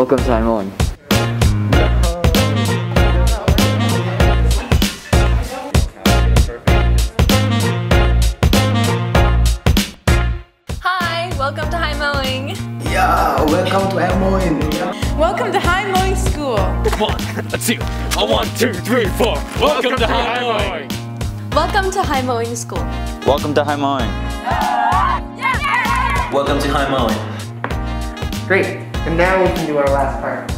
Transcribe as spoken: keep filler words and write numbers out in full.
Welcome to Mowing. Hi, welcome to High Mowing. Yeah, welcome to Mowing. Welcome to High Mowing School. One, two, a one, two, three, four. Welcome to High Mowing. Welcome to High Mowing School. Welcome to High Mowing. Welcome to High Mowing. Great, and now we can do our last part.